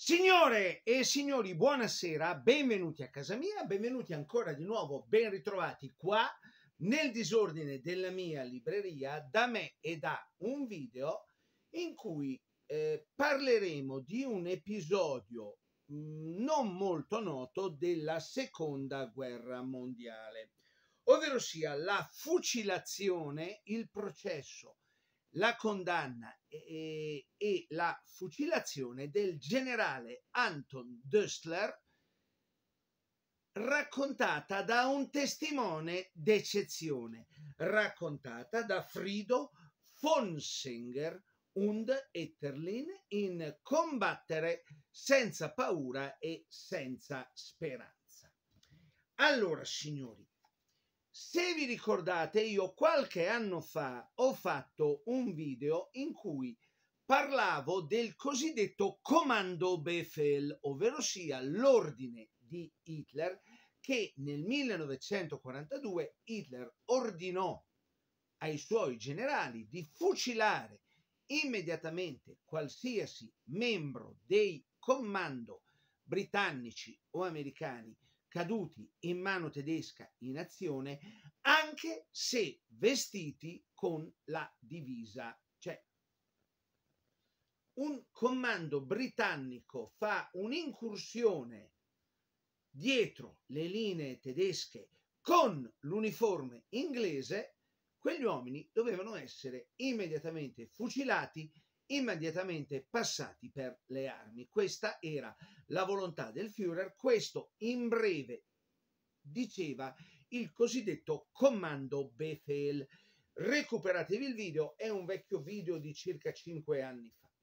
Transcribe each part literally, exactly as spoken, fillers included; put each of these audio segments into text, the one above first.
Signore e signori, buonasera, benvenuti a casa mia, benvenuti ancora di nuovo, ben ritrovati qua nel disordine della mia libreria, da me e da un video in cui eh, parleremo di un episodio mh, non molto noto della seconda guerra mondiale, ovvero sia la fucilazione, il processo, la condanna e, e la fucilazione del generale Anton Döstler, raccontata da un testimone d'eccezione, raccontata da Frido von Senger und Etterlin in Combattere senza paura e senza speranza. Allora, signori, se vi ricordate, io qualche anno fa ho fatto un video in cui parlavo del cosiddetto Kommando Befehl, ovvero sia l'ordine di Hitler che nel millenovecentoquarantadue Hitler ordinò ai suoi generali di fucilare immediatamente qualsiasi membro dei comando britannici o americani caduti in mano tedesca in azione, anche se vestiti con la divisa. Cioè, un comando britannico fa un'incursione dietro le linee tedesche con l'uniforme inglese, quegli uomini dovevano essere immediatamente fucilati, immediatamente passati per le armi. Questa era la volontà del Führer, questo in breve diceva il cosiddetto Kommando Befehl. Recuperatevi il video, è un vecchio video di circa cinque anni fa.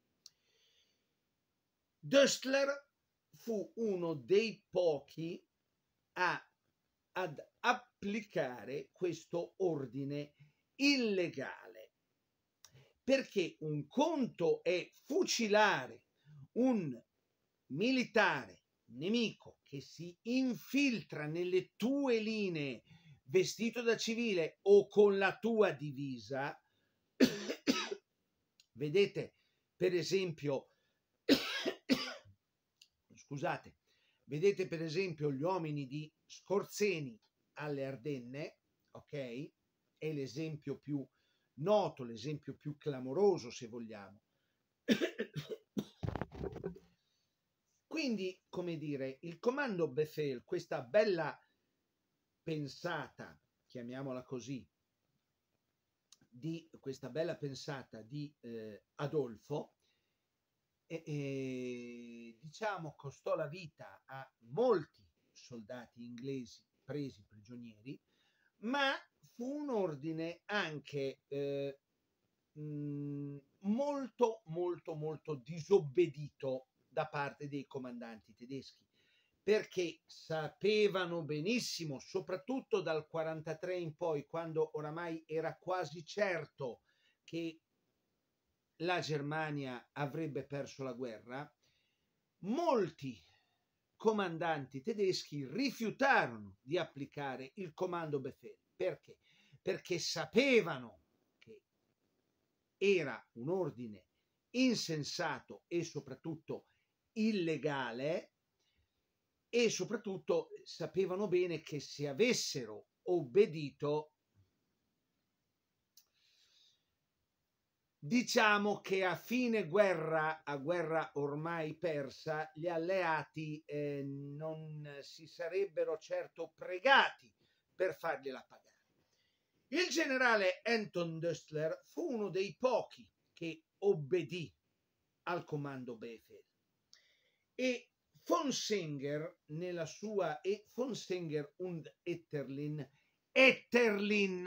Döstler fu uno dei pochi a, ad applicare questo ordine illegale, perché un conto è fucilare un militare nemico che si infiltra nelle tue linee vestito da civile o con la tua divisa. Vedete, per esempio, scusate, vedete per esempio gli uomini di Skorzeny alle Ardenne, ok? È l'esempio più noto, l'esempio più clamoroso, se vogliamo. Quindi, come dire, il Kommando Befehl, questa bella pensata, chiamiamola così, di questa bella pensata di eh, Adolfo, e, e, diciamo costò la vita a molti soldati inglesi presi prigionieri, ma fu un ordine anche eh, mh, molto molto molto disobbedito da parte dei comandanti tedeschi, perché sapevano benissimo, soprattutto dal quarantatré in poi, quando oramai era quasi certo che la Germania avrebbe perso la guerra, molti comandanti tedeschi rifiutarono di applicare il Kommando Befehl. Perché? Perché sapevano che era un ordine insensato e soprattutto illegale, e soprattutto sapevano bene che se avessero obbedito, diciamo che a fine guerra, a guerra ormai persa, gli alleati eh, non si sarebbero certo pregati per fargliela pagare. Il generale Anton Döstler fu uno dei pochi che obbedì al Kommando Befehl, e von Senger nella sua e von Senger und Etterlin Etterlin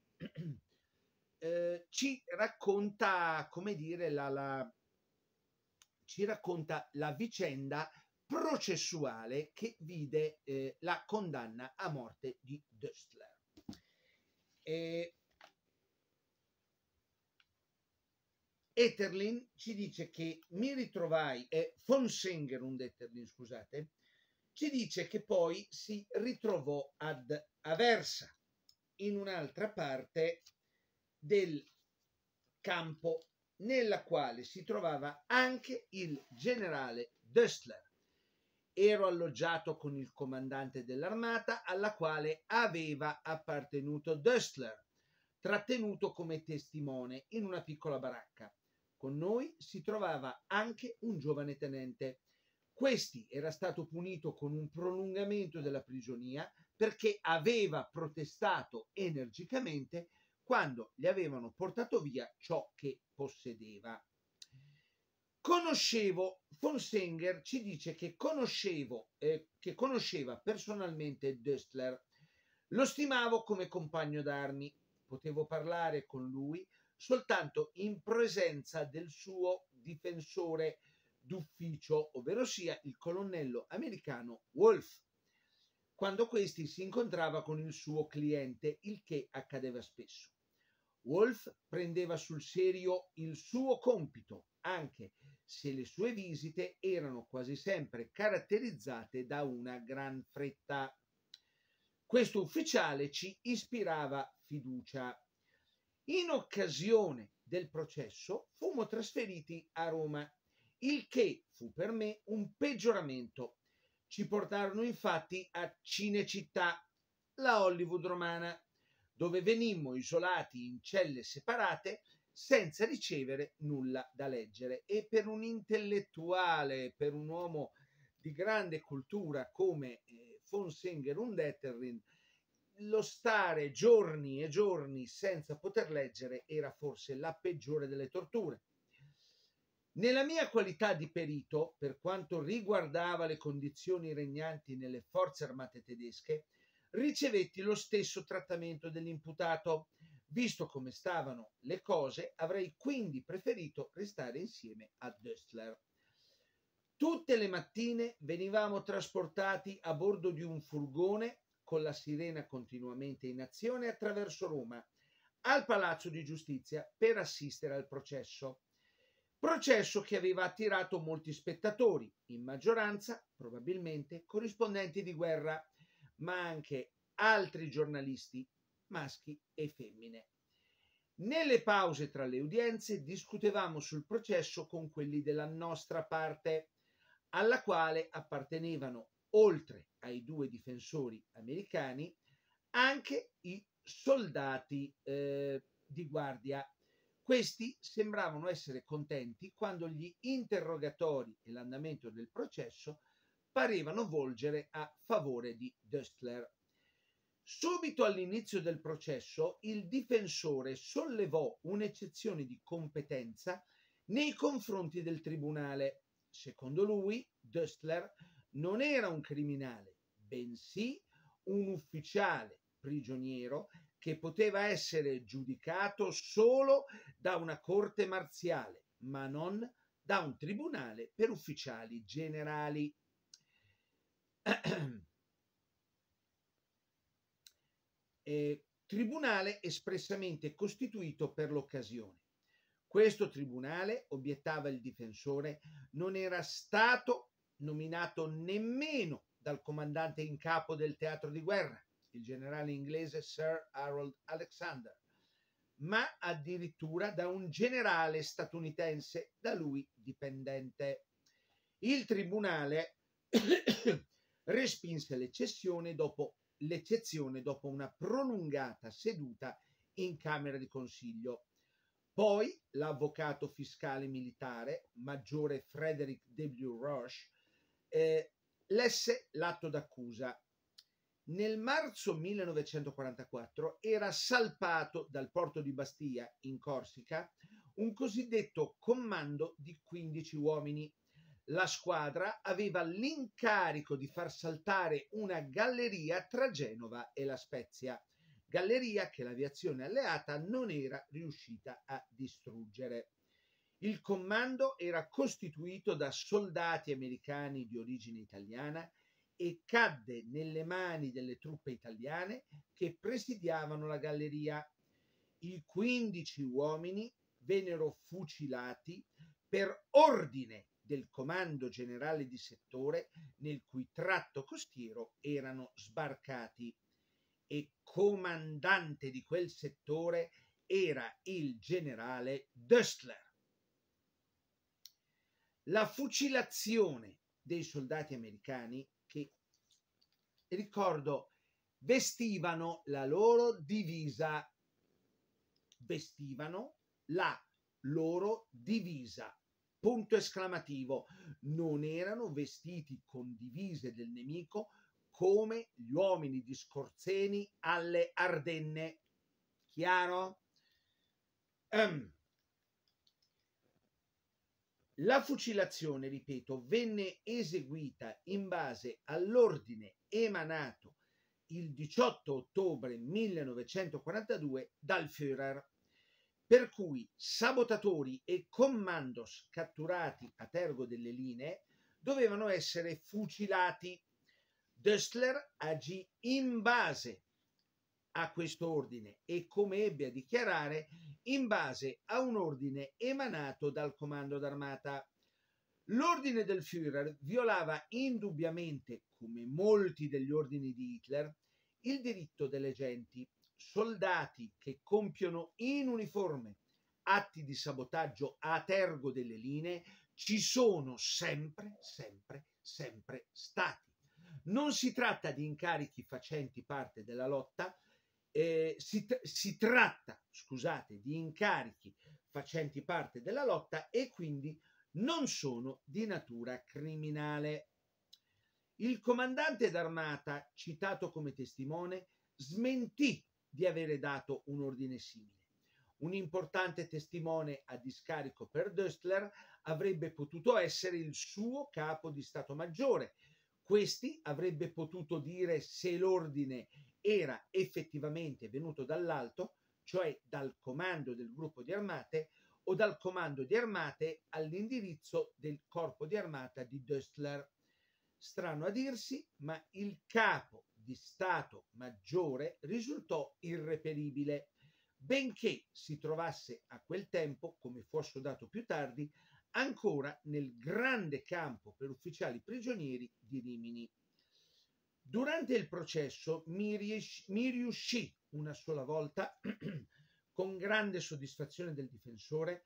eh, ci racconta, come dire, la, la ci racconta la vicenda processuale che vide eh, la condanna a morte di Döstler. E Etterlin ci dice che mi ritrovai, eh, von Senger und Etterlin, scusate, ci dice che poi si ritrovò ad Aversa, in un'altra parte del campo nella quale si trovava anche il generale Döstler. Ero alloggiato con il comandante dell'armata alla quale aveva appartenuto Döstler, trattenuto come testimone in una piccola baracca. Con noi si trovava anche un giovane tenente. Questi era stato punito con un prolungamento della prigionia perché aveva protestato energicamente quando gli avevano portato via ciò che possedeva. Conoscevo, von Senger ci dice che conoscevo, eh, che conosceva personalmente Döstler. Lo stimavo come compagno d'armi, potevo parlare con lui soltanto in presenza del suo difensore d'ufficio, ovvero sia il colonnello americano Wolf, quando questi si incontrava con il suo cliente, il che accadeva spesso. Wolf prendeva sul serio il suo compito, anche se le sue visite erano quasi sempre caratterizzate da una gran fretta. Questo ufficiale ci ispirava fiducia. In occasione del processo fummo trasferiti a Roma, il che fu per me un peggioramento. Ci portarono infatti a Cinecittà, la Hollywood romana, dove venimmo isolati in celle separate senza ricevere nulla da leggere. E per un intellettuale, per un uomo di grande cultura come eh, von Senger und Detterlin, lo stare giorni e giorni senza poter leggere era forse la peggiore delle torture. Nella mia qualità di perito, per quanto riguardava le condizioni regnanti nelle forze armate tedesche, ricevetti lo stesso trattamento dell'imputato. Visto come stavano le cose, avrei quindi preferito restare insieme a Döstler. Tutte le mattine venivamo trasportati a bordo di un furgone con la sirena continuamente in azione attraverso Roma, al Palazzo di Giustizia per assistere al processo. Processo che aveva attirato molti spettatori, in maggioranza probabilmente corrispondenti di guerra, ma anche altri giornalisti, maschi e femmine. Nelle pause tra le udienze discutevamo sul processo con quelli della nostra parte, alla quale appartenevano, oltre ai due difensori americani, anche i soldati eh, di guardia. Questi sembravano essere contenti quando gli interrogatori e l'andamento del processo parevano volgere a favore di Döstler. Subito all'inizio del processo il difensore sollevò un'eccezione di competenza nei confronti del tribunale. Secondo lui, Döstler non era un criminale, bensì un ufficiale prigioniero che poteva essere giudicato solo da una corte marziale, ma non da un tribunale per ufficiali generali. Eh, tribunale espressamente costituito per l'occasione. Questo tribunale, obiettava il difensore, non era stato nominato nemmeno dal comandante in capo del teatro di guerra, il generale inglese Sir Harold Alexander, ma addirittura da un generale statunitense da lui dipendente. Il tribunale respinse l'eccezione dopo, l'eccezione dopo una prolungata seduta in Camera di Consiglio. Poi l'avvocato fiscale militare, maggiore Frederick W. Roche, eh, lesse l'atto d'accusa. Nel marzo millenovecentoquarantaquattro era salpato dal porto di Bastia, in Corsica, un cosiddetto commando di quindici uomini. La squadra aveva l'incarico di far saltare una galleria tra Genova e La Spezia, galleria che l'aviazione alleata non era riuscita a distruggere. Il comando era costituito da soldati americani di origine italiana e cadde nelle mani delle truppe italiane che presidiavano la galleria. I quindici uomini vennero fucilati per ordine del comando generale di settore nel cui tratto costiero erano sbarcati, e comandante di quel settore era il generale Döstler. la fucilazione dei soldati americani che, ricordo, vestivano la loro divisa, vestivano la loro divisa, punto esclamativo, non erano vestiti con divise del nemico come gli uomini di Scorzeni alle Ardenne, chiaro? Um. La fucilazione, ripeto, venne eseguita in base all'ordine emanato il diciotto ottobre millenovecentoquarantadue dal Führer, per cui sabotatori e commandos catturati a tergo delle linee dovevano essere fucilati. Döstler agì in base a questo ordine e, come ebbe a dichiarare, in base a un ordine emanato dal comando d'armata. L'ordine del Führer violava indubbiamente, come molti degli ordini di Hitler, il diritto delle genti. Soldati che compiono in uniforme atti di sabotaggio a tergo delle linee ci sono sempre, sempre, sempre stati. Non si tratta di incarichi facenti parte della lotta, eh, si, si tratta, scusate, di incarichi facenti parte della lotta e quindi non sono di natura criminale. Il comandante d'armata, citato come testimone, smentì di avere dato un ordine simile. Un importante testimone a discarico per Döstler avrebbe potuto essere il suo capo di Stato Maggiore. Questi avrebbe potuto dire se l'ordine era effettivamente venuto dall'alto, cioè dal comando del gruppo di armate, o dal comando di armate all'indirizzo del corpo di armata di Döstler. Strano a dirsi, ma il capo di Stato Maggiore risultò irreperibile, benché si trovasse a quel tempo, come fu assodato più tardi, ancora nel grande campo per ufficiali prigionieri di Rimini. Durante il processo mi, ries- mi riuscì una sola volta, con grande soddisfazione del difensore,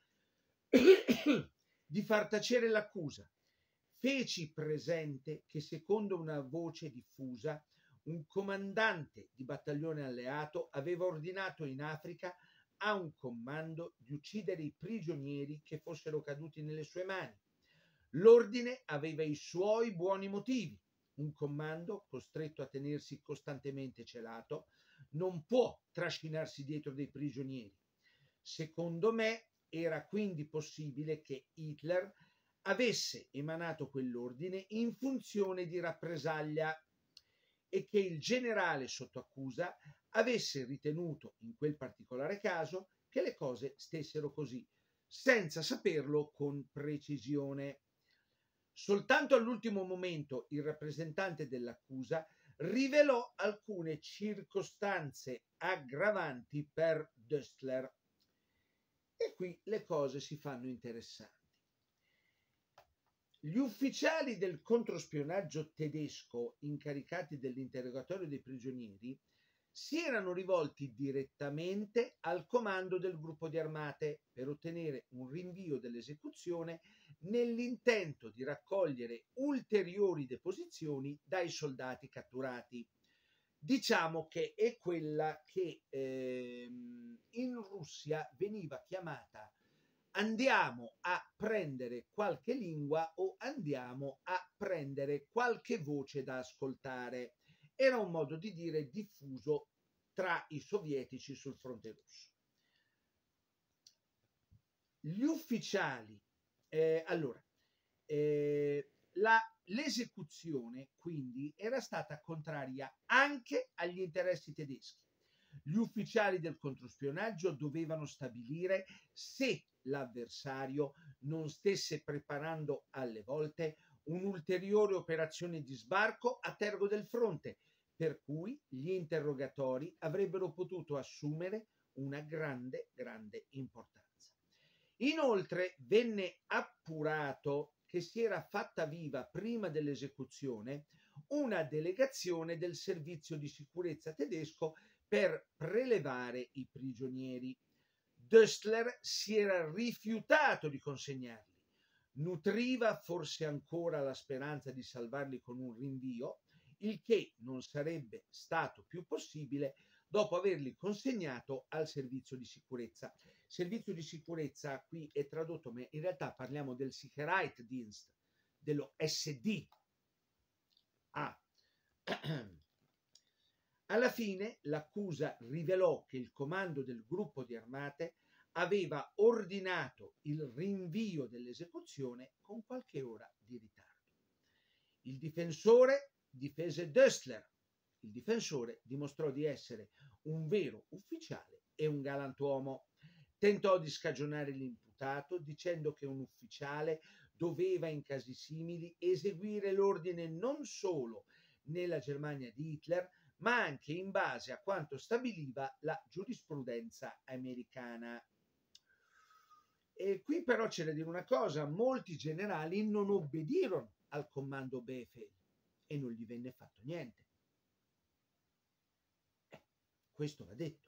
di far tacere l'accusa. Feci presente che, secondo una voce diffusa, un comandante di battaglione alleato aveva ordinato in Africa a un comando di uccidere i prigionieri che fossero caduti nelle sue mani. L'ordine aveva i suoi buoni motivi. Un comando, costretto a tenersi costantemente celato, non può trascinarsi dietro dei prigionieri. Secondo me era quindi possibile che Hitler avesse emanato quell'ordine in funzione di rappresaglia e che il generale sotto accusa avesse ritenuto in quel particolare caso che le cose stessero così, senza saperlo con precisione. Soltanto all'ultimo momento il rappresentante dell'accusa rivelò alcune circostanze aggravanti per Döstler. E qui le cose si fanno interessanti. Gli ufficiali del controspionaggio tedesco incaricati dell'interrogatorio dei prigionieri si erano rivolti direttamente al comando del gruppo di armate per ottenere un rinvio dell'esecuzione nell'intento di raccogliere ulteriori deposizioni dai soldati catturati. Diciamo che è quella che ehm, in Russia veniva chiamata andiamo a prendere qualche lingua o andiamo a prendere qualche voce da ascoltare. Era un modo di dire diffuso tra i sovietici sul fronte russo. Gli ufficiali, eh, allora, eh, la, l'esecuzione quindi era stata contraria anche agli interessi tedeschi. Gli ufficiali del controspionaggio dovevano stabilire se l'avversario non stesse preparando alle volte un'ulteriore operazione di sbarco a tergo del fronte, per cui gli interrogatori avrebbero potuto assumere una grande, grande importanza. Inoltre venne appurato che si era fatta viva prima dell'esecuzione una delegazione del servizio di sicurezza tedesco per prelevare i prigionieri. Döstler si era rifiutato di consegnarli. nutriva forse ancora la speranza di salvarli con un rinvio, il che non sarebbe stato più possibile dopo averli consegnato al servizio di sicurezza. Servizio di sicurezza qui è tradotto, ma in realtà parliamo del Sicherheitsdienst, dello S D. Ah. Alla fine l'accusa rivelò che il comando del gruppo di armate aveva ordinato il rinvio dell'esecuzione con qualche ora di ritardo. Il difensore difese Döstler. Il difensore dimostrò di essere un vero ufficiale e un galantuomo. Tentò di scagionare l'imputato dicendo che un ufficiale doveva in casi simili eseguire l'ordine non solo nella Germania di Hitler, ma anche in base a quanto stabiliva la giurisprudenza americana. E qui però c'è da dire una cosa: molti generali non obbedirono al comando Befehl e non gli venne fatto niente. Eh, questo va detto.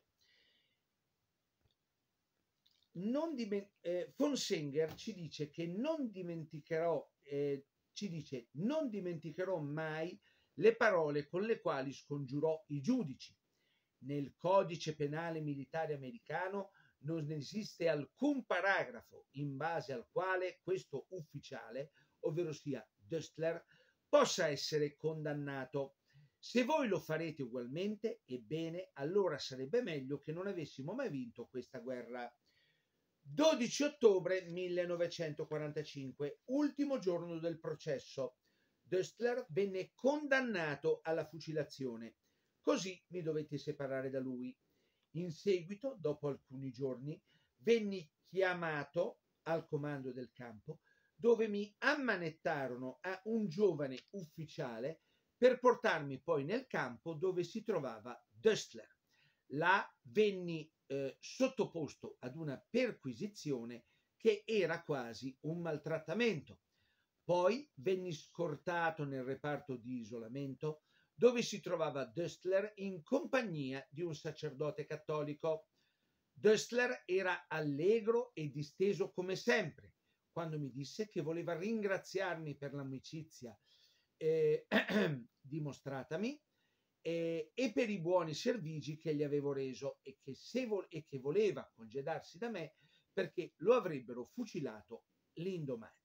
Non diment- eh, von Senger ci dice che non dimenticherò, eh, ci dice non dimenticherò mai le parole con le quali scongiurò i giudici. Nel codice penale militare americano non esiste alcun paragrafo in base al quale questo ufficiale, ovvero sia Döstler, possa essere condannato. Se voi lo farete ugualmente, ebbene, allora sarebbe meglio che non avessimo mai vinto questa guerra. dodici ottobre millenovecentoquarantacinque, ultimo giorno del processo. Döstler venne condannato alla fucilazione. Così mi dovete separare da lui. In seguito, dopo alcuni giorni, venni chiamato al comando del campo, dove mi ammanettarono a un giovane ufficiale per portarmi poi nel campo dove si trovava Döstler. Là venni eh, sottoposto ad una perquisizione che era quasi un maltrattamento. Poi venni scortato nel reparto di isolamento dove si trovava Döstler in compagnia di un sacerdote cattolico. Döstler era allegro e disteso come sempre quando mi disse che voleva ringraziarmi per l'amicizia eh, dimostratami eh, e per i buoni servigi che gli avevo reso e che, se vo- e che voleva congedarsi da me perché lo avrebbero fucilato l'indomani.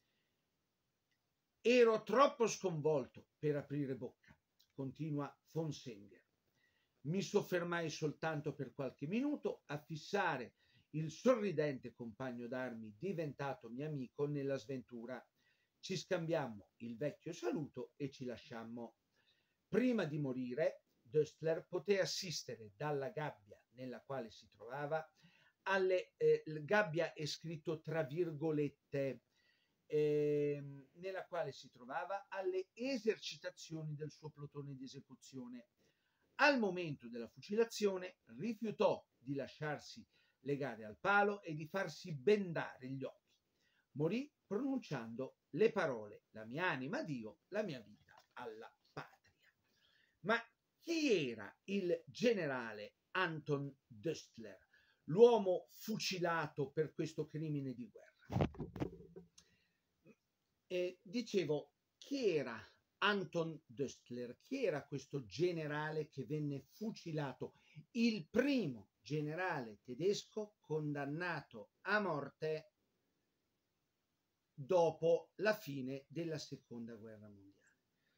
Ero troppo sconvolto per aprire bocca, continua von Senger. Mi soffermai soltanto per qualche minuto a fissare il sorridente compagno d'armi diventato mio amico nella sventura. Ci scambiammo il vecchio saluto e ci lasciammo. Prima di morire, Döstler poté assistere dalla gabbia nella quale si trovava alle eh, gabbia è scritto tra virgolette eh, nella quale si trovava alle esercitazioni del suo plotone di esecuzione. Al momento della fucilazione rifiutò di lasciarsi legare al palo e di farsi bendare gli occhi. Morì pronunciando le parole: la mia anima a Dio, la mia vita alla patria. Ma chi era il generale Anton Döstler, l'uomo fucilato per questo crimine di guerra? Eh, dicevo, chi era Anton Döstler? Chi era questo generale che venne fucilato? Il primo generale tedesco condannato a morte dopo la fine della seconda guerra mondiale.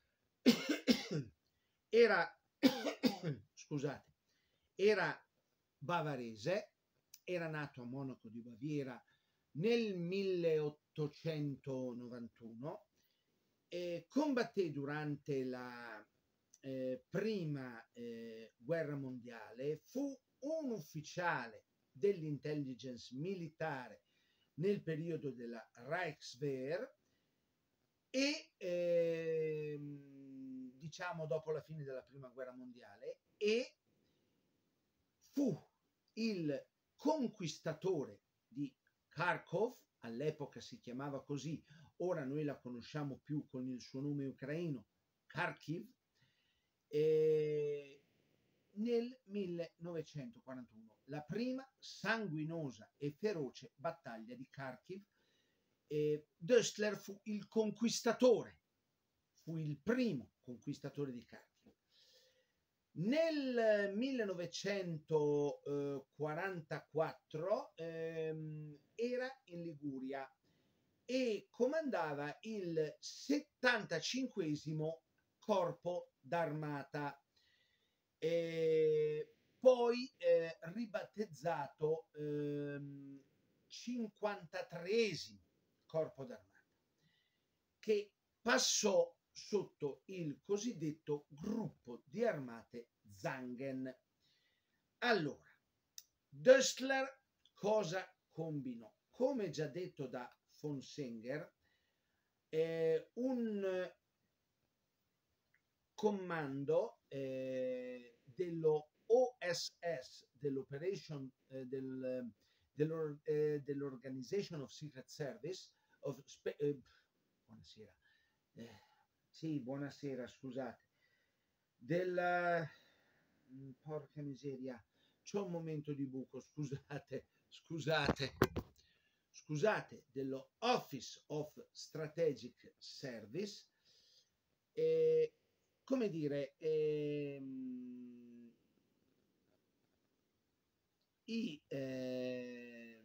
Era, scusate, era bavarese, era nato a Monaco di Baviera nel milleottocentonovantuno, eh, combatté durante la eh, prima eh, guerra mondiale, fu un ufficiale dell'intelligence militare nel periodo della Reichswehr e eh, diciamo dopo la fine della prima guerra mondiale, e fu il conquistatore di Kharkov, all'epoca si chiamava così, ora noi la conosciamo più con il suo nome ucraino, Kharkiv, e nel millenovecentoquarantuno, la prima sanguinosa e feroce battaglia di Kharkiv, eh, Döstler fu il conquistatore, fu il primo conquistatore di Kharkiv. Nel millenovecentoquarantaquattro ehm, era in Liguria e comandava il settantacinquesimo corpo d'armata, eh, poi eh, ribattezzato ehm, cinquantatreesimo corpo d'armata, che passò sotto il cosiddetto gruppo di armate Zangen. Allora, Döstler cosa combinò? Come già detto da von Senger, eh, un comando eh, dello O S S, dell'Operation eh, del, dell'or, eh, dell'Organization of Secret Service of Spe- eh, buonasera eh, sì, buonasera, scusate, della porca miseria, c'ho un momento di buco, scusate, scusate, scusate, dello Office of Strategic Service, eh, come dire, ehm, i, eh,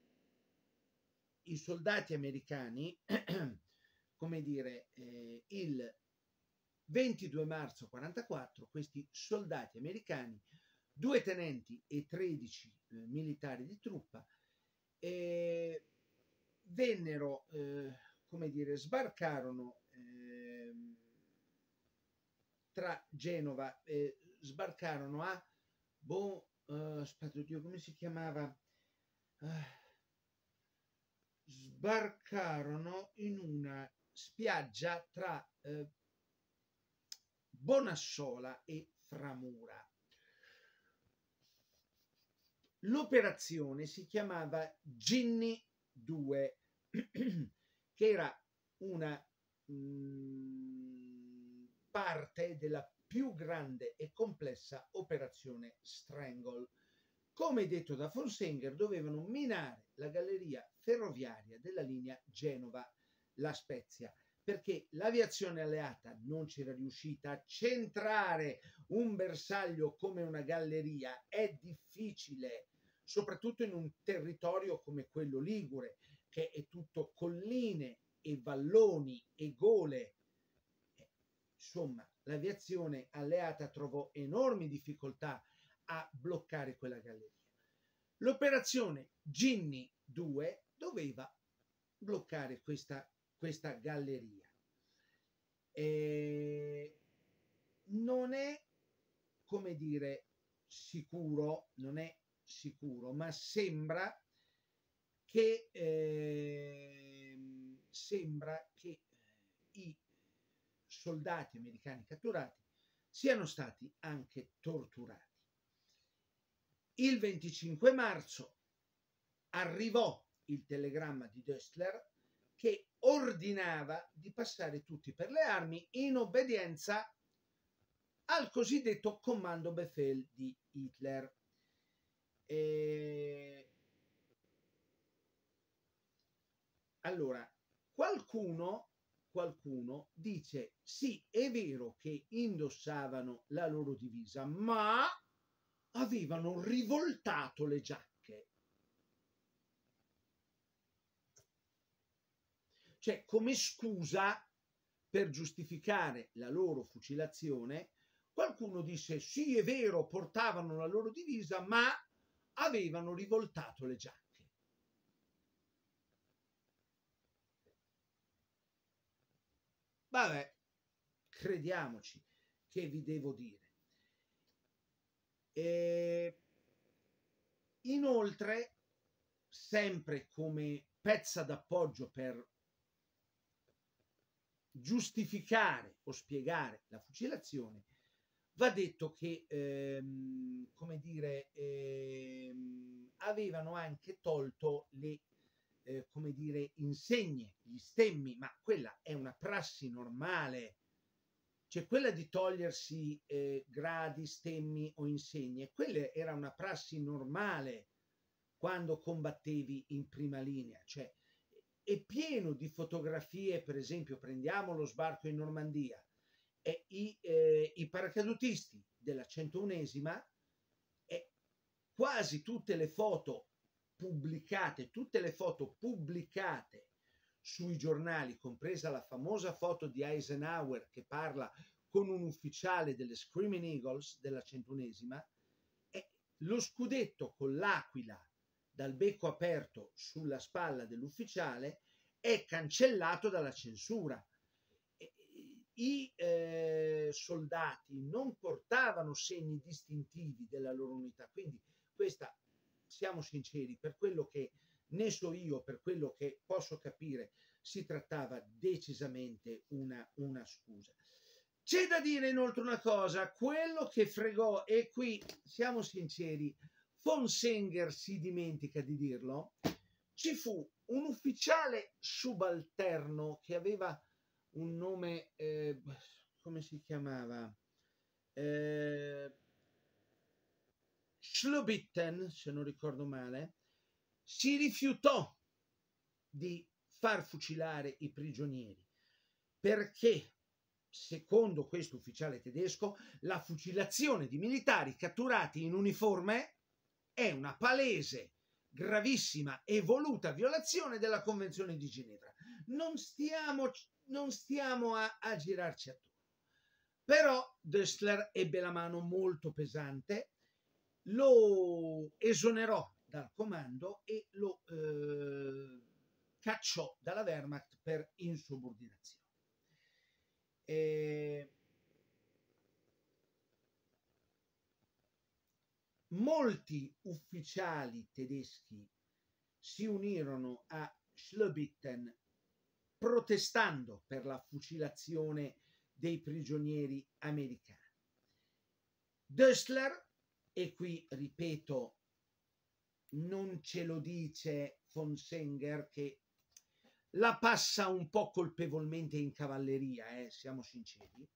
i soldati americani, come dire, eh, il ventidue marzo quarantaquattro, questi soldati americani, due tenenti e tredici eh, militari di truppa, eh, vennero, eh, come dire, sbarcarono eh, tra Genova, eh, sbarcarono a, boh, uh, aspetta, oddio, come si chiamava? Uh, sbarcarono in una spiaggia tra eh, Bonassola e Framura. L'operazione si chiamava Ginny due, che era una mh, parte della più grande e complessa operazione Strangle. Come detto da von Senger, dovevano minare la galleria ferroviaria della linea Genova-La Spezia, perché l'aviazione alleata non c'era riuscita a centrare un bersaglio come una galleria. È difficile, soprattutto in un territorio come quello ligure, che è tutto colline e valloni e gole. Insomma, l'aviazione alleata trovò enormi difficoltà a bloccare quella galleria. L'operazione Ginny due doveva bloccare questa, questa galleria. E non è, come dire, sicuro, non è sicuro, ma sembra che eh, sembra che i soldati americani catturati siano stati anche torturati. Il venticinque marzo arrivò il telegramma di Döstler che ordinava di passare tutti per le armi in obbedienza al cosiddetto Kommando Befehl di Hitler. E... Allora, qualcuno, qualcuno dice sì, è vero che indossavano la loro divisa, ma avevano rivoltato le giacche. Cioè, come scusa per giustificare la loro fucilazione, qualcuno dice sì, è vero, portavano la loro divisa, ma avevano rivoltato le giacche. Vabbè, crediamoci, che vi devo dire. E inoltre, sempre come pezza d'appoggio per giustificare o spiegare la fucilazione, va detto che, ehm, come dire, ehm, avevano anche tolto le, eh, come dire, insegne, gli stemmi, ma quella è una prassi normale. Cioè quella di togliersi eh, gradi, stemmi o insegne, quella era una prassi normale quando combattevi in prima linea. Cioè è pieno di fotografie, per esempio prendiamo lo sbarco in Normandia, e i, eh, i paracadutisti della centounesima, e quasi tutte le foto pubblicate, tutte le foto pubblicate sui giornali, compresa la famosa foto di Eisenhower che parla con un ufficiale delle Screaming Eagles della centounesima, e lo scudetto con l'aquila dal becco aperto sulla spalla dell'ufficiale è cancellato dalla censura. I eh, soldati non portavano segni distintivi della loro unità, quindi questa, siamo sinceri, per quello che ne so io, per quello che posso capire, si trattava decisamente una, una scusa. C'è da dire inoltre una cosa, quello che fregò, e qui siamo sinceri, von Senger si dimentica di dirlo, ci fu un ufficiale subalterno che aveva un nome, eh, come si chiamava? Eh, Schlubitten, se non ricordo male, si rifiutò di far fucilare i prigionieri perché, secondo questo ufficiale tedesco, la fucilazione di militari catturati in uniforme è una palese, gravissima e voluta violazione della Convenzione di Ginevra. Non stiamo, non stiamo a, a girarci attorno. Però Döstler ebbe la mano molto pesante, lo esonerò dal comando e lo eh, cacciò dalla Wehrmacht per insubordinazione. E molti ufficiali tedeschi si unirono a Schlubitten protestando per la fucilazione dei prigionieri americani. Döstler, e qui ripeto, non ce lo dice von Senger, che la passa un po' colpevolmente in cavalleria, eh, siamo sinceri,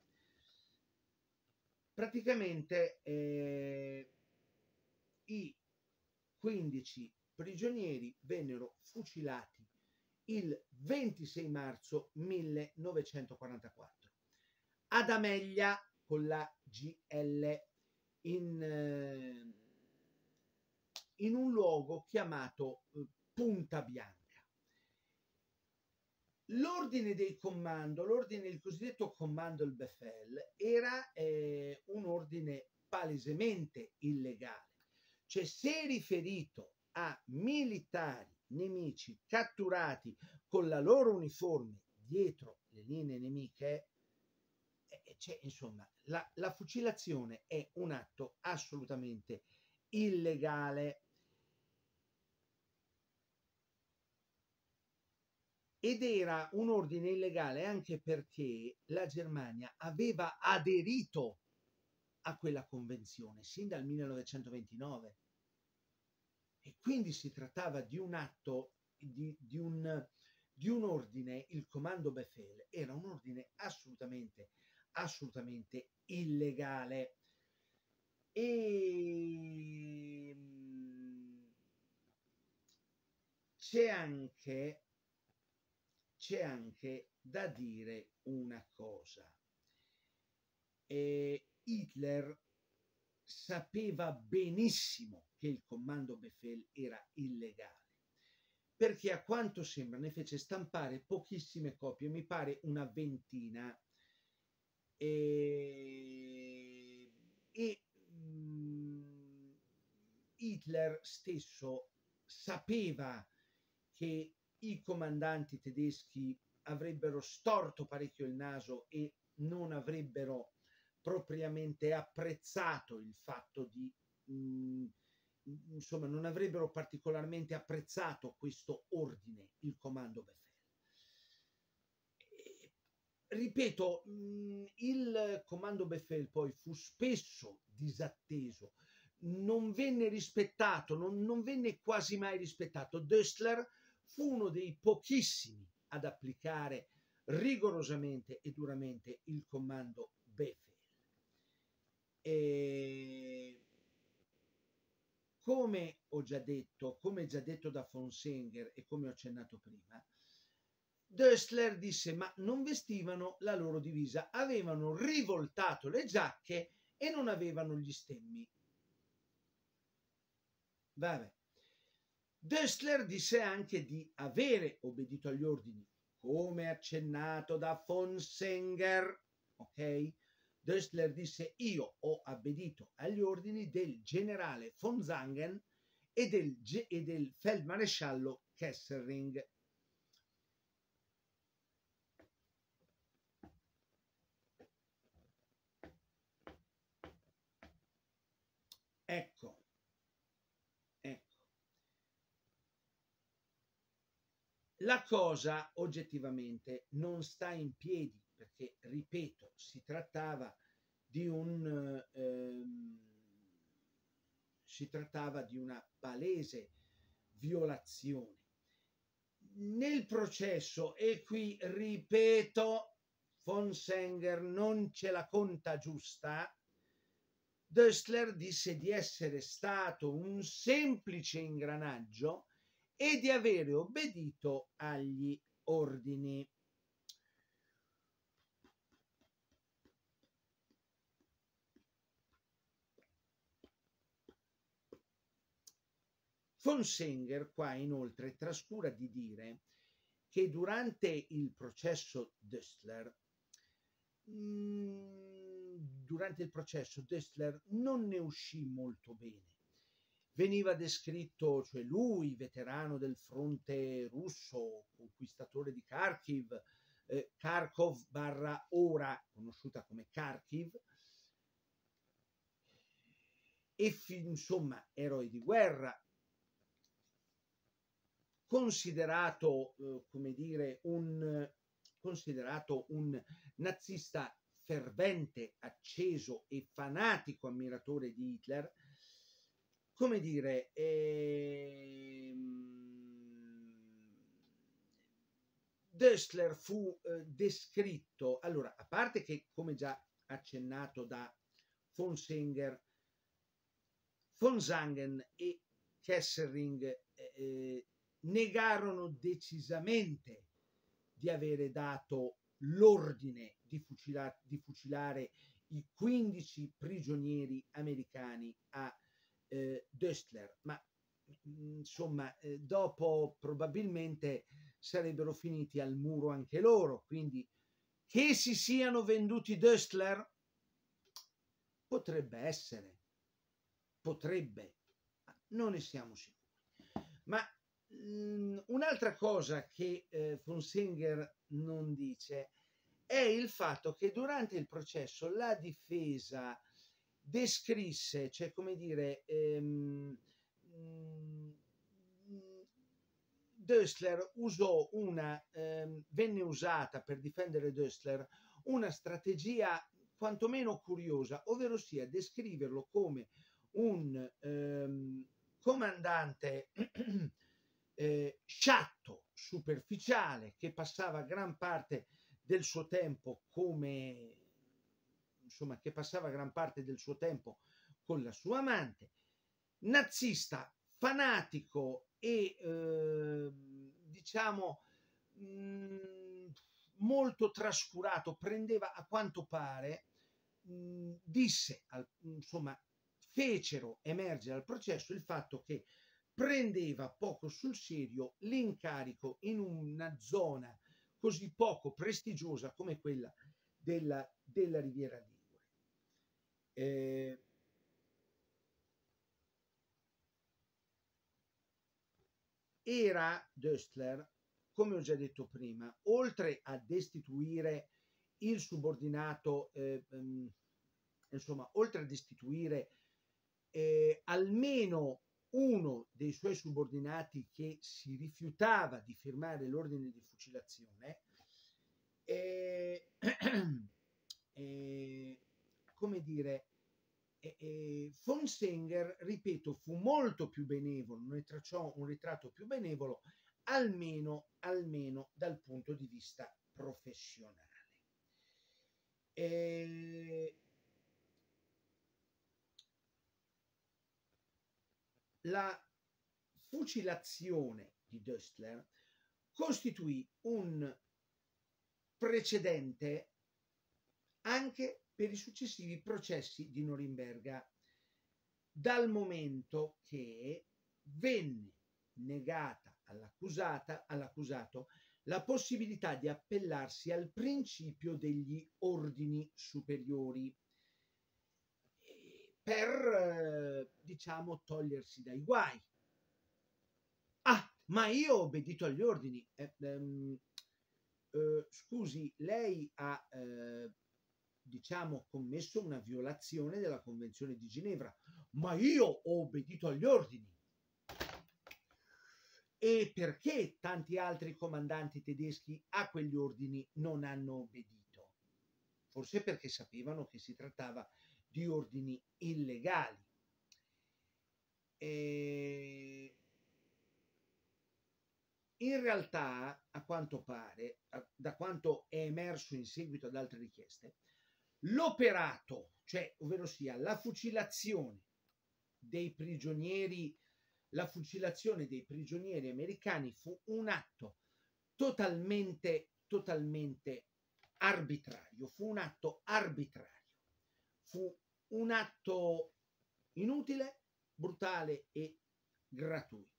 praticamente eh, i quindici prigionieri vennero fucilati il ventisei marzo millenovecentoquarantaquattro ad Amelia con la G L in, eh, in un luogo chiamato eh, Punta Bianca. L'ordine del comando, l'ordine, il cosiddetto comando il Befehl, era eh, un ordine palesemente illegale, cioè se riferito a militari nemici catturati con la loro uniforme dietro le linee nemiche, eh, cioè, insomma, la, la fucilazione è un atto assolutamente illegale. Ed era un ordine illegale anche perché la Germania aveva aderito a quella convenzione sin dal millenovecentoventinove e quindi si trattava di un atto, di, di, un, di un ordine, il comando Befehl era un ordine assolutamente, assolutamente illegale. E c'è anche c'è anche da dire una cosa. Eh, Hitler sapeva benissimo che il comando Befehl era illegale, perché a quanto sembra ne fece stampare pochissime copie, mi pare una ventina, e, e mh, Hitler stesso sapeva che i comandanti tedeschi avrebbero storto parecchio il naso e non avrebbero propriamente apprezzato il fatto di, mh, insomma, non avrebbero particolarmente apprezzato questo ordine, il comando Befehl. E, ripeto, mh, il comando Befehl poi fu spesso disatteso, non venne rispettato, non, non venne quasi mai rispettato. Döstler fu uno dei pochissimi ad applicare rigorosamente e duramente il comando Befehl. E come ho già detto, come già detto da von Senger e come ho accennato prima, Döstler disse ma non vestivano la loro divisa, avevano rivoltato le giacche e non avevano gli stemmi. Vabbè. Döstler disse anche di avere obbedito agli ordini, come accennato da von Senger, ok? Döstler disse io ho obbedito agli ordini del generale von Zangen e del, e del feldmaresciallo Kesselring. Ecco, ecco. La cosa oggettivamente non sta in piedi perché, ripeto, si trattava di un ehm, si trattava di una palese violazione. Nel processo, e qui ripeto, von Senger non ce la conta giusta, Döstler disse di essere stato un semplice ingranaggio e di avere obbedito agli ordini. Von Senger qua inoltre trascura di dire che durante il processo Döstler mh, durante il processo Döstler non ne uscì molto bene. Veniva descritto, cioè lui, veterano del fronte russo, conquistatore di Kharkiv, eh, Kharkov barra ora conosciuta come Kharkiv, e insomma eroi di guerra, considerato, eh, come dire, un, considerato un nazista fervente, acceso e fanatico ammiratore di Hitler, come dire, ehm, Döstler fu eh, descritto, allora, a parte che, come già accennato da von Senger, von Zangen e Kesselring eh, negarono decisamente di avere dato l'ordine di, fucila- di fucilare i quindici prigionieri americani a eh, Döstler, ma insomma eh, dopo probabilmente sarebbero finiti al muro anche loro, quindi che si siano venduti Döstler potrebbe essere, potrebbe, non ne siamo sicuri. Ma mh, un'altra cosa che eh, von Senger non dice è il fatto che durante il processo la difesa descrisse, cioè come dire, ehm, mh, Döstler usò una, ehm, venne usata per difendere Döstler una strategia quantomeno curiosa, ovvero sia descriverlo come un ehm, comandante eh, sciatto, superficiale, che passava gran parte del suo tempo come, insomma, che passava gran parte del suo tempo con la sua amante, nazista, fanatico e eh, diciamo mh, molto trascurato, prendeva a quanto pare, mh, disse, al, insomma, fecero emergere al processo il fatto che prendeva poco sul serio l'incarico in una zona così poco prestigiosa come quella della, della Riviera Ligure. Eh, era Döstler, come ho già detto prima, oltre a destituire il subordinato, eh, ehm, insomma, oltre a destituire eh, almeno uno dei suoi subordinati che si rifiutava di firmare l'ordine di fucilazione, eh, eh, come dire, eh, eh, von Senger, ripeto, fu molto più benevolo, ne tracciò un ritratto più benevolo, almeno, almeno dal punto di vista professionale. Eh, la fucilazione di Döstler costituì un precedente anche per i successivi processi di Norimberga, dal momento che venne negata all'accusata, all'accusato la possibilità di appellarsi al principio degli ordini superiori per, diciamo, togliersi dai guai. Ah, ma io ho obbedito agli ordini. Eh, ehm, eh, scusi, lei ha, eh, diciamo, commesso una violazione della Convenzione di Ginevra, ma io ho obbedito agli ordini. E perché tanti altri comandanti tedeschi a quegli ordini non hanno obbedito? Forse perché sapevano che si trattava di ordini illegali. E in realtà, a quanto pare, da quanto è emerso in seguito ad altre richieste, l'operato, cioè ovvero sia la fucilazione dei prigionieri, la fucilazione dei prigionieri americani fu un atto totalmente, totalmente arbitrario, fu un atto arbitrario, fu un atto inutile, brutale e gratuito.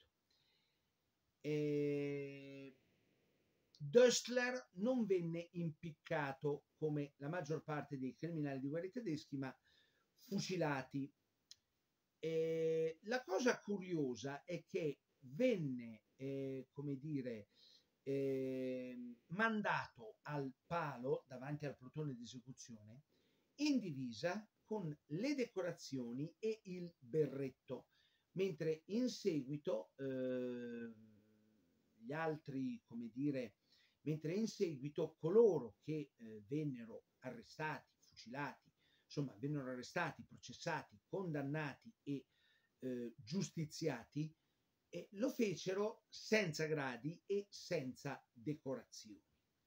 E Döstler non venne impiccato come la maggior parte dei criminali di guerra tedeschi, ma fucilati. E la cosa curiosa è che venne, eh, come dire, eh, mandato al palo davanti al plotone di esecuzione in divisa con le decorazioni e il berretto, mentre in seguito eh, gli altri, come dire, mentre in seguito coloro che eh, vennero arrestati, fucilati, insomma vennero arrestati, processati, condannati e eh, giustiziati, e lo fecero senza gradi e senza decorazioni.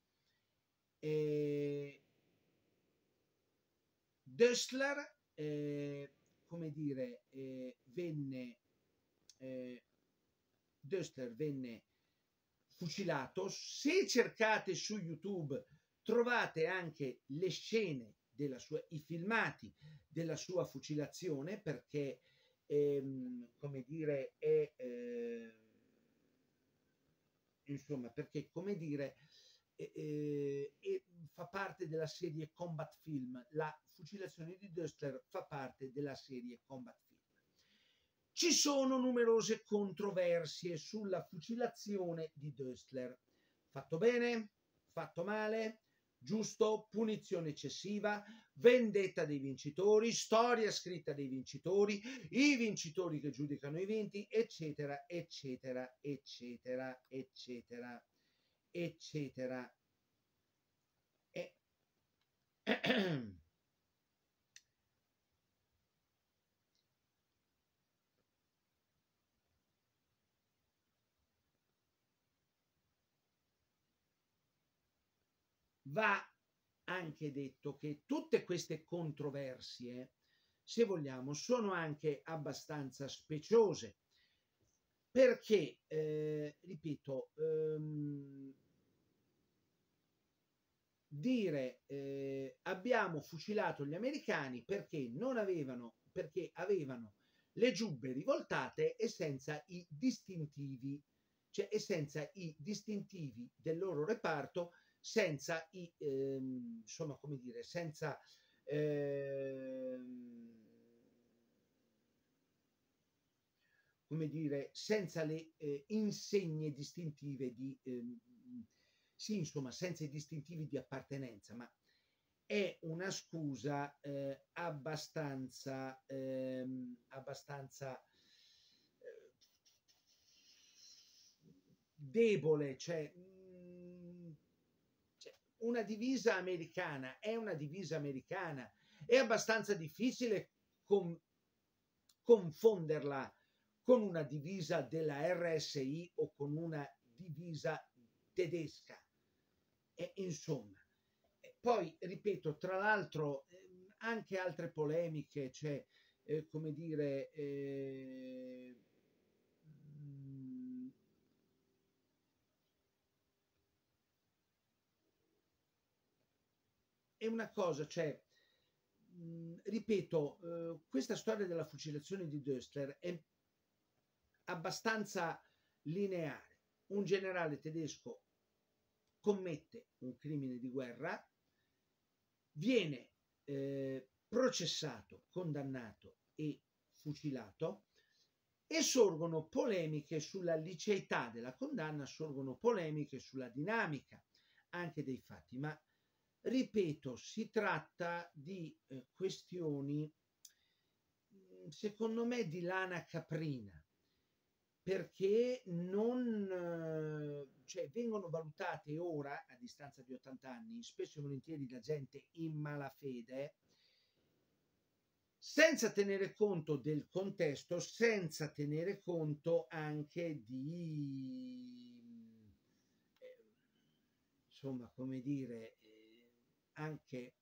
E Döstler, eh, come dire, eh, venne, eh, Döstler venne fucilato. Se cercate su YouTube trovate anche le scene della sua, i filmati della sua fucilazione, perché ehm, come dire è eh, insomma perché come dire eh, eh, fa parte della serie Combat Film. La fucilazione di Döstler fa parte della serie Combat Film. Ci sono numerose controversie sulla fucilazione di Döstler. Fatto bene? Fatto male? Giusto? Punizione eccessiva? Vendetta dei vincitori? Storia scritta dei vincitori? I vincitori che giudicano i vinti? Eccetera, eccetera, eccetera, eccetera, eccetera. E... Va anche detto che tutte queste controversie, se vogliamo, sono anche abbastanza speciose, perché, eh, ripeto, ehm, dire eh, abbiamo fucilato gli americani perché non avevano, perché avevano le giubbe rivoltate e senza i distintivi, cioè e senza i distintivi del loro reparto, senza i, ehm, insomma, come dire, senza ehm, come dire, senza le eh, insegne distintive di ehm, sì, insomma, senza i distintivi di appartenenza, ma è una scusa eh, abbastanza ehm, abbastanza eh, debole, cioè, mh, cioè una divisa americana è una divisa americana, è abbastanza difficile con, confonderla con una divisa della R S I o con una divisa tedesca. E, insomma, poi ripeto, tra l'altro eh, anche altre polemiche, cioè eh, come dire eh, è una cosa, cioè, mh, ripeto, eh, questa storia della fucilazione di Döstler è abbastanza lineare. Un generale tedesco commette un crimine di guerra, viene eh, processato, condannato e fucilato, e sorgono polemiche sulla liceità della condanna, sorgono polemiche sulla dinamica anche dei fatti, ma ripeto, si tratta di eh, questioni secondo me di lana caprina, perché non eh, cioè, vengono valutate ora, a distanza di ottanta anni, spesso e volentieri da gente in malafede, senza tenere conto del contesto, senza tenere conto anche di, eh, insomma, come dire, eh, anche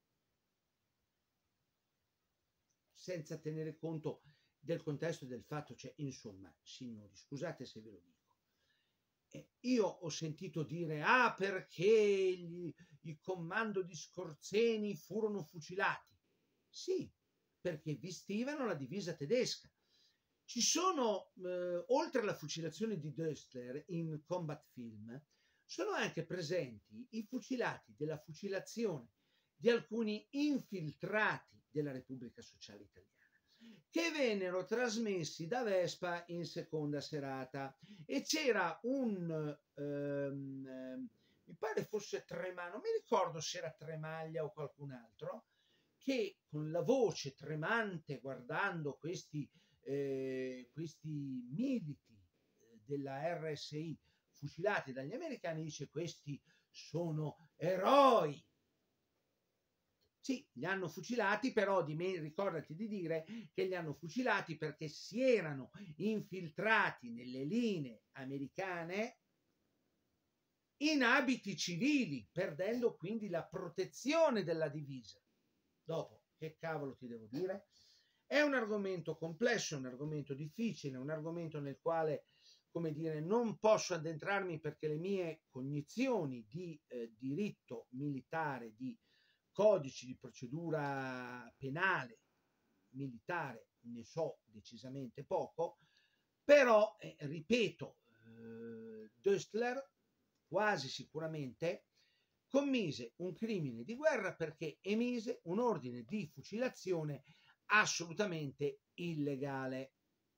senza tenere conto del contesto e del fatto, cioè, insomma, signori, scusate se ve lo dico. Eh, io ho sentito dire, ah, perché gli, il comando di Scorzeni furono fucilati. Sì, perché vestivano la divisa tedesca. Ci sono, eh, oltre alla fucilazione di Döstler in Combat Film, sono anche presenti i fucilati della fucilazione di alcuni infiltrati della Repubblica Sociale Italiana, che vennero trasmessi da Vespa in seconda serata. E c'era un, ehm, mi pare fosse Tremaglia, non mi ricordo se era Tremaglia o qualcun altro, che con la voce tremante, guardando questi, eh, questi militi della R S I fucilati dagli americani, dice: questi sono eroi. Sì, li hanno fucilati, però di me, ricordati di dire che li hanno fucilati perché si erano infiltrati nelle linee americane in abiti civili, perdendo quindi la protezione della divisa. Dopo, che cavolo ti devo dire? È un argomento complesso, un argomento difficile, un argomento nel quale, come dire, non posso addentrarmi perché le mie cognizioni di eh, diritto militare, di codici di procedura penale militare, ne so decisamente poco, però, eh, ripeto, eh, Döstler quasi sicuramente commise un crimine di guerra perché emise un ordine di fucilazione assolutamente illegale.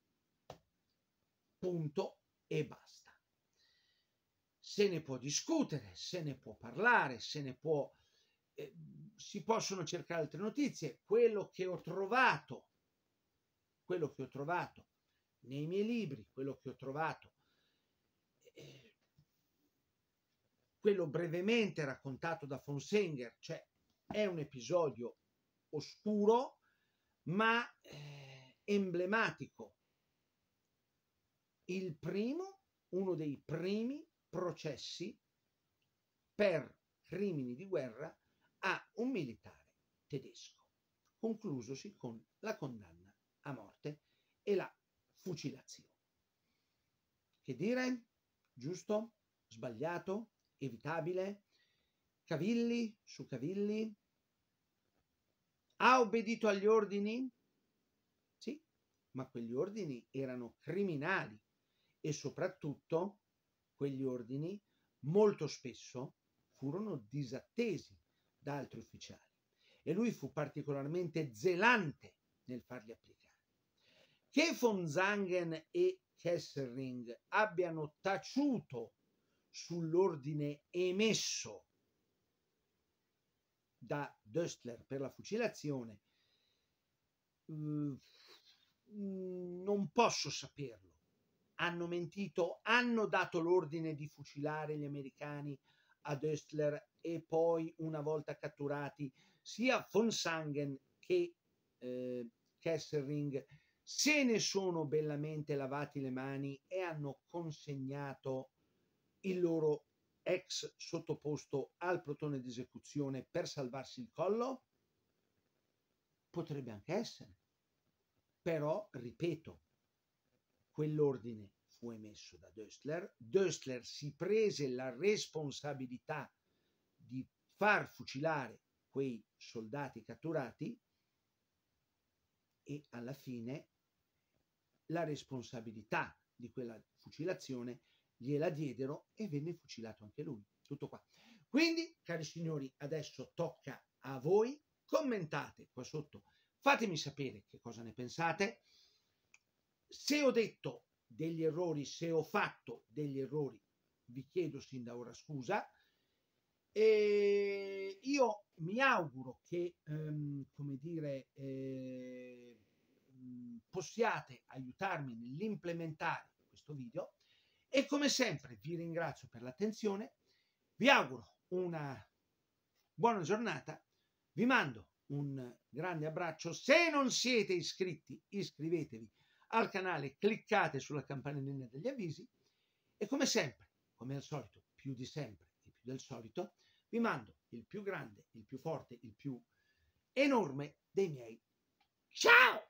Punto e basta. Se ne può discutere, se ne può parlare, se ne può, eh, si possono cercare altre notizie. Quello che ho trovato, quello che ho trovato nei miei libri, quello che ho trovato, eh, quello brevemente raccontato da von Senger, cioè è un episodio oscuro ma eh, emblematico. Il primo, uno dei primi processi per crimini di guerra a un militare tedesco, conclusosi con la condanna a morte e la fucilazione. Che dire? Giusto? Sbagliato? Evitabile? Cavilli su cavilli? Ha obbedito agli ordini? Sì, ma quegli ordini erano criminali e soprattutto quegli ordini molto spesso furono disattesi da altri ufficiali e lui fu particolarmente zelante nel farli applicare. Che von Zangen e Kesselring abbiano taciuto sull'ordine emesso da Döstler per la fucilazione, non posso saperlo. Hanno mentito, hanno dato l'ordine di fucilare gli americani a Döstler e poi, una volta catturati, sia von Zangen che eh, Kesselring se ne sono bellamente lavati le mani e hanno consegnato il loro ex sottoposto al plotone di esecuzione per salvarsi il collo? Potrebbe anche essere. Però, ripeto, quell'ordine fu emesso da Döstler. Döstler si prese la responsabilità di far fucilare quei soldati catturati e alla fine la responsabilità di quella fucilazione gliela diedero e venne fucilato anche lui. Tutto qua. Quindi, cari signori, adesso tocca a voi. Commentate qua sotto, fatemi sapere che cosa ne pensate. Se ho detto degli errori, se ho fatto degli errori, vi chiedo sin da ora scusa. E io mi auguro che, ehm, come dire, eh, possiate aiutarmi nell'implementare questo video e come sempre vi ringrazio per l'attenzione, vi auguro una buona giornata, vi mando un grande abbraccio. Se non siete iscritti, iscrivetevi al canale, cliccate sulla campanellina degli avvisi e come sempre, come al solito, più di sempre e più del solito, vi mando il più grande, il più forte, il più enorme dei miei ciao!